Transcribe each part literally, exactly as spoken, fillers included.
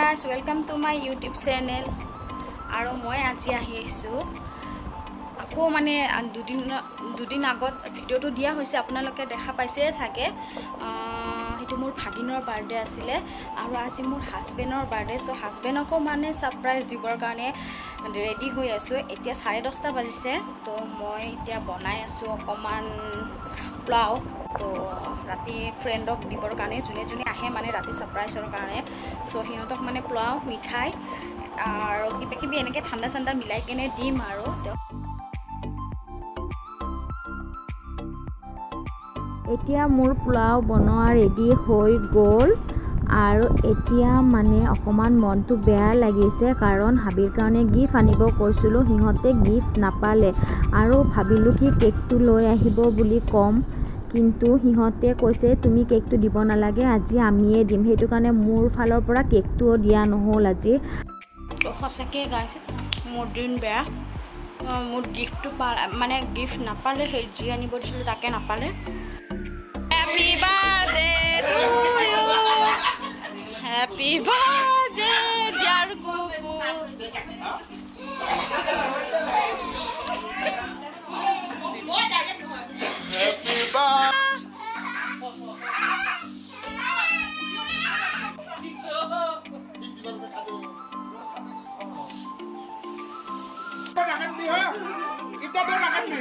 guys, welcome to my YouTube channel. আৰু মই আজি আহি আছো আকৌ মানে দুদিন দুদিন আগত ভিডিওটো দিয়া হৈছে আপোনালোকে দেখা পাইছে সাকে হেতু মোৰ ভাগিনৰ বাৰ্থডে আছিল আৰু আজি মোৰ হাজবেণ্ডৰ বাৰ্থডে সো হাজবেণ্ডকো মানে সাৰপ্ৰাইজ দিবৰ কাৰণে ৰেডি হৈ আছো এতিয়া চাৰে দহটা বাজিছে তো মই এতিয়া বনাই আছো অকমান পোলাও তো ৰাতি ফ্ৰেণ্ডক দিবৰ কাৰণে জুনে জুনে আহে মানে ৰাতি সাৰপ্ৰাইজৰ কাৰণে সো হিহঁতক মানে পোলাও মিঠাই আৰু কিবা কিবি এনেকে ঠাণ্ডা ঠাণ্ডা মিলাই কেনে দিম আৰু এতিয়া মোৰ পোলাও বনোৱা ৰেডি হৈ গ'ল আৰু এতিয়া মানে অকমান মনটো বেয়া লাগিছে কাৰণ হাবিৰ কাৰণে গিফ্ট আনিব কৈছিলো হিহঁতে গিফ্ট নাপালে আৰু ভাবিলো কি কেকটো লৈ আহিব বুলি কম কিন্তু হিহঁতে কৈছে তুমি কেকটো দিব নালাগে আজি আমিয়ে দিম হেতু কাৰণে মোৰ ফালৰ পৰা কেকটো দিয়া নহল আজি তো হসকে গাইস মোৰ দিন বেয়া মোৰ গিফ্টটো মানে গিফ্ট নাপালে হে জি আনিব দিছিল তাকে নাপালে Happy birthday to you Happy birthday dear Kuku Happy birthday makan nih ha kita udah makan nih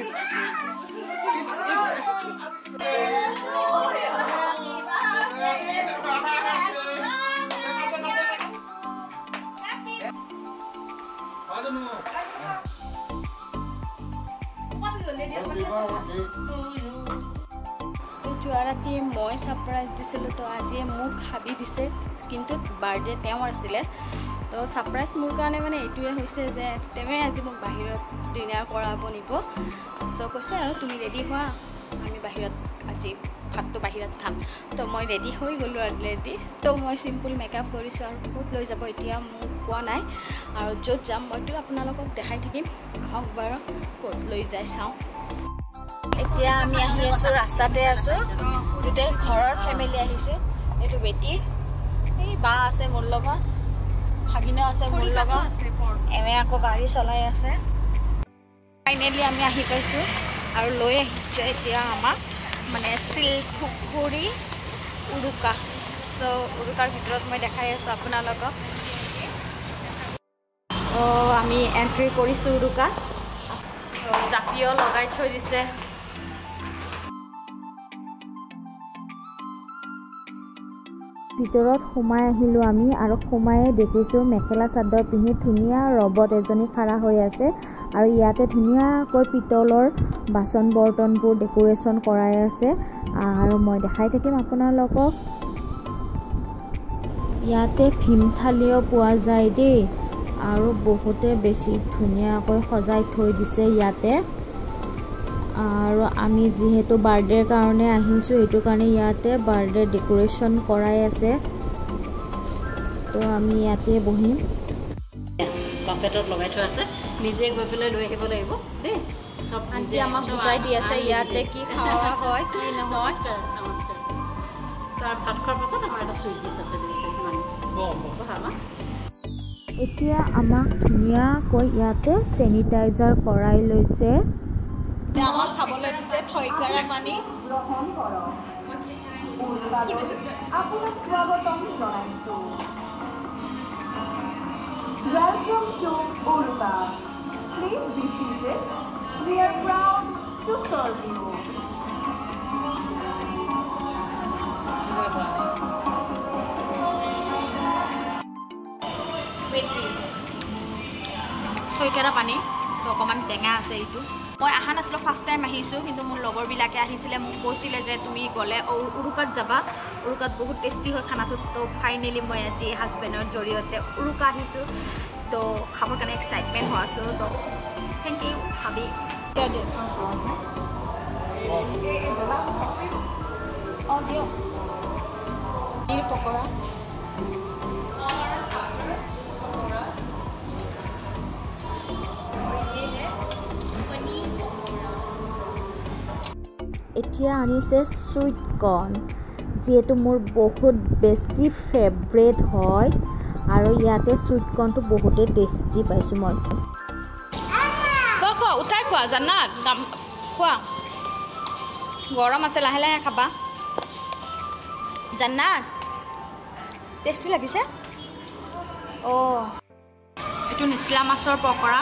যোৱাৰাতি মই সাৰপ্ৰাইজ দিছিলো তো আজি মোক খাবি দিছে কিন্তু বাৰ্থডে তেওঁৰ আছিল তো সাৰপ্ৰাইজ মোৰ কাৰণে মানে এইটোৱে হৈছে যে তেমে আজি মোক বাহিৰত ডিনাৰ কৰাব নিব সো কৈছে আৰু তুমি ৰেডি হোৱা আমি বাহিৰত আজি ভাতটো বাহিৰত খাম তো মই ৰেডি হৈ গ'লো অলৰেডি তো মই সিম্পল মেকআপ কৰিছো আৰু ক'ত লৈ যাব এতিয়া মোক কোৱা নাই আৰু য'ত যাম মইতো আপোনালোকক দেখাই থাকিম আহক বাৰু ক'ত লৈ যায় চাওঁ এতিয়া আমি আহি আছো ৰাস্তাতে আছো দুটা ঘৰৰ ফ্যামিলি আহিছো এটো বেটি এই বা আছে মোৰ লগত ভাগিনা আছে মোৰ লগত এমে আকৌ গাড়ী চলাই আছে ফাইনালি আমি আহি পাইছো আৰু লৈ আহিছে এতিয়া আমাক মানে শিলপুখুৰী উৰুকা সো উৰুকাৰ ভিতৰত মই দেখাই আছো আপোনালোকক ও আমি এন্ট্ৰি কৰিছো উৰুকা জাপিও লগাই থৈ দিছে ভিতৰত সোমাই আহিলো আমি আৰু সোমায়ে দেখিছো মেখেলা চাদৰ পিন্ধি ধুনীয়া ৰবট এজনী খাৰা হৈ আছে আৰু ইয়াতে ধুনীয়াকৈ পিতলৰ বাচন বৰ্তনবোৰ ডেকোৰেশন কৰাই আছে আৰু মই দেখাই থাকিম আপোনালোকক ইয়াতে ভীম থালিও পোৱা যায় দেই আৰু বহুতে বেছি ধুনীয়াকৈ সজাই থৈ দিছে ইয়াতে আৰু আমি যেহেতু বাৰ্থডেৰ কাৰণে আহিছো এটো কাৰণে ইয়াতে বাৰ্থডে ডেকোৰেশন কৰাই আছে তো আমি ইয়াতে বহিম বাপেটত লগাই থৈ আছে নিজে গৈ পেলাই লৈ আহিব লাগিব দেই সব আজি আমাক বুজাই দি আছে ইয়াতে কি খাওয়া হয় কি নহয় নমস্কাৰ তাৰ ভাত খোৱাৰ পাছত আমাৰ এটা সুইট ডিশ আছে দিছে মানে বহামা এতিয়া আমাক ধুনীয়াকৈ ইয়াতে চেনিটাইজাৰ কৰাই লৈছে আমাক খাবলৈ দিছে থৈকাৰা পানী আপোনাক স্বাগতম জনাইছো Welcome to Uruka. Please be seated. We are proud to serve you. Wait please. থৈকাৰা পানী তো অকমান টেঙা আছে এইটো মই আহা নাছিলো ফাৰ্স্ট টাইম আহিছো কিন্তু মোৰ লগৰ বিলাকে আহিছিলে মোক কৈছিলে যে তুমি গলে উৰুকাত যাবা উৰুকাত বহুত টেষ্টি হয় খানাটো তো ফাইনালি মই আজি হাজবেণ্ডৰ জৰিয়তে উৰুকা আহিছো তো খাবৰ কাৰণে এক্সাইটমেন্ট হৈ আছো তো থ্যাংক ইউ হাবি অ দিও এই পকৰা এতিয়া আনিছে সুইট কৰ্ন যেটো মোৰ বহুত বেছি ফেভৰেট হয় আৰু ইয়াতে সুইট কৰ্ণটো বহুতে টেষ্টি পাইছোঁ মই খোৱা খোৱা উঠাই খোৱা জান্নাত খোৱা গৰম আছে লাহে লাহে খাবা জান্নাত টেষ্টি লাগিছে অঁ এইটো নিচলা মাছৰ পকৰা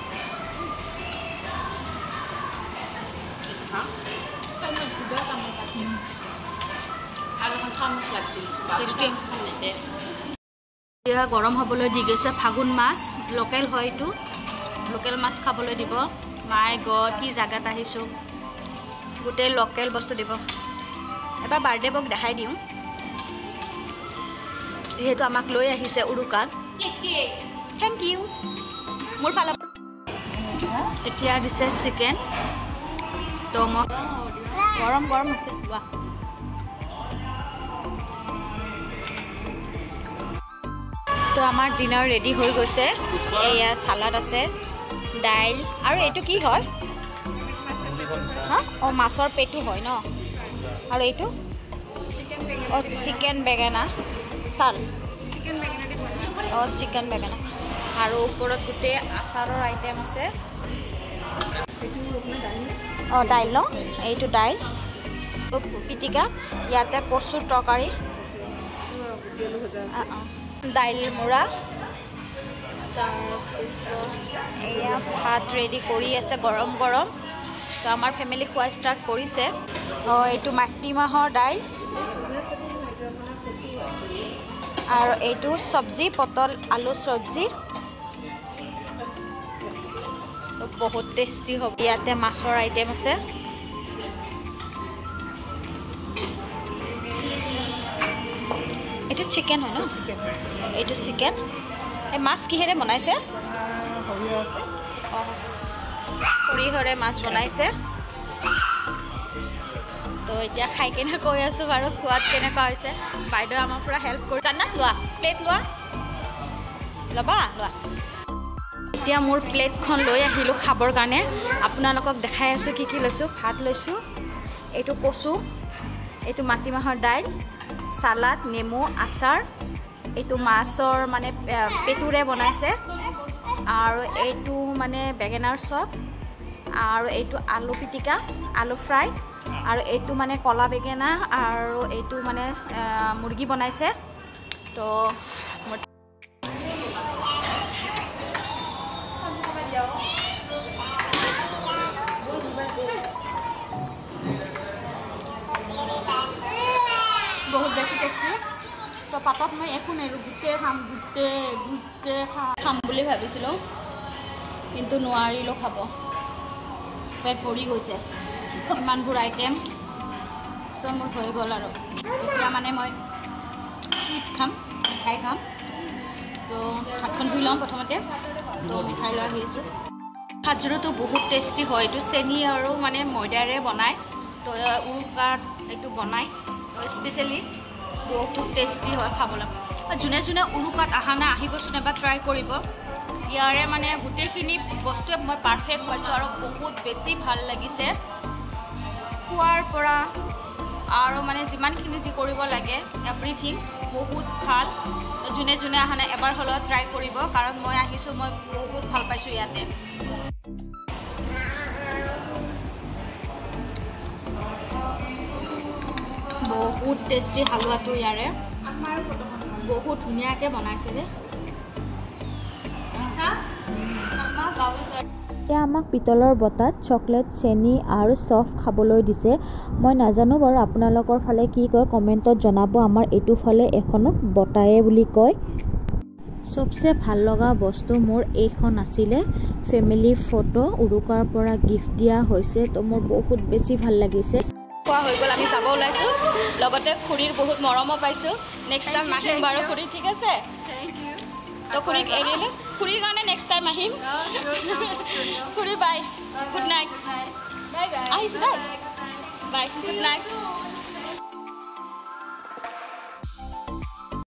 এতিয়া গৰম হ'বলৈ দি গৈছে ফাগুন মাছ লোকেল হয় এইটো লোকেল মাছ খাবলৈ দিব মাই গড কি জাগাত আহিছোঁ গোটেই লোকেল বস্তু দিব এবাৰ বাৰ্থডে বক দেখাই দিওঁ যিহেতু আমাক লৈ আহিছে উৰুকাত থেংক ইউ মোৰ ফালে এতিয়া দিছে চিকেন তো মই গৰম গৰম আছে লোৱা তো আমাৰ ডিনাৰ ৰেডি হৈ গৈছে এয়া সালাড আছে দাইল আৰু এইটো কি হয় হা অঁ মাছৰ পেটু হয় ন আৰু এইটো অঁ চিকেন বেগেনা চাল অঁ চিকেন বেগেনা আৰু ওপৰত গোটেই আচাৰৰ আইটেম আছে অঁ দাইল ন এইটো দাইল পিটিকা ইয়াতে কচুৰ তৰকাৰী দাইল মুড়া তাৰপিছত এয়া ভাত ৰেডি কৰি আছে গৰম গৰম তো আমাৰ ফেমিলি খোৱা ষ্টাৰ্ট কৰিছে অঁ এইটো মাটি মাহৰ দাইল আৰু এইটো চব্জি পটল আলু চব্জি বহুত টেষ্টি হ'ব ইয়াতে মাছৰ আইটেম আছে এইটো চিকেন হয় ন এইটো চিকেন এই মাছ কিহেৰে বনাইছে সৰিয়হৰে মাছ বনাইছে তো এতিয়া খাই কেনে কৈ আছোঁ বাৰু খোৱাত কেনেকুৱা হৈছে বাইদেউ আমাৰ পৰা হেল্প কৰি জান্নাত লোৱা প্লেট লোৱা ল'বা লোৱা এতিয়া মোৰ প্লেটখন লৈ আহিলোঁ খাবৰ কাৰণে আপোনালোকক দেখাই আছোঁ কি কি লৈছোঁ ভাত লৈছোঁ এইটো কচু এইটো মাটিমাহৰ দাইল সালাড নেমু আচাৰ এইটো মাছৰ মানে পেটুৰে বনাইছে আৰু এইটো মানে বেগেনাৰ চপ আৰু এইটো আলু পিটিকা আলু ফ্ৰাই আৰু এইটো মানে কলা বেগেনা আৰু এইটো মানে মুৰ্গী বনাইছে তো বহুত বেছি টেষ্টি তো পাতত মই একো নেৰোঁ গোটেই খাম গোটেই গোটেই খাম বুলি ভাবিছিলোঁ কিন্তু নোৱাৰিলোঁ খাব পেট ভৰি গৈছে ইমানবোৰ আইটেম চব মোৰ হৈ গ'ল আৰু এতিয়া মানে মই চুইট খাম মিঠাই খাম তো হাতখন ধুই লওঁ প্ৰথমতে তো মিঠাই লৈ আহি আছোঁ খাজুৰটো বহুত টেষ্টি হয় এইটো চেনি আৰু মানে ময়দাৰে বনায় তো উৰুকাত এইটো বনায় স্পেচিয়েলি বহুত টেষ্টি হয় খাবলৈ যোনে যোনে উৰুকাত অহা নাই আহিবচোন এবাৰ ট্ৰাই কৰিব ইয়াৰে মানে গোটেইখিনি বস্তুৱে মই পাৰফেক্ট পাইছোঁ আৰু বহুত বেছি ভাল লাগিছে খোৱাৰ পৰা আৰু মানে যিমানখিনি যি কৰিব লাগে এভৰিথিং বহুত ভাল যোনে যোনে অহা নাই এবাৰ হ'লেও ট্ৰাই কৰিব কাৰণ মই আহিছোঁ মই বহুত ভাল পাইছোঁ ইয়াতে বহুত টেষ্টি হালোৱাটো ইয়াৰে বহুত ধুনীয়াকৈ বনাইছে দে এতিয়া আমাক পিতলৰ বটাত চকলেট চেনি আৰু চফ খাবলৈ দিছে মই নাজানো বাৰু আপোনালোকৰ ফালে কি কয় কমেণ্টত জনাব আমাৰ এইটো ফালে এখনক বটায়ে বুলি কয় সবচে ভাল লগা বস্তু মোৰ এইখন আছিলে ফেমিলি ফটো উৰুকাৰ পৰা গিফ্ট দিয়া হৈছে তো মোৰ বহুত বেছি ভাল লাগিছে খোৱা হৈ গ'ল আমি যাব ওলাইছোঁ লগতে খুৰীৰ বহুত মৰমো পাইছোঁ নেক্সট টাইম আহিম বাৰু খুৰী ঠিক আছে তো খুৰীক এৰিলে খুৰীৰ কাৰণে নেক্সট টাইম আহিম খুৰী বাই গুড নাইট আহিছোঁ দেই বাই গুড নাইট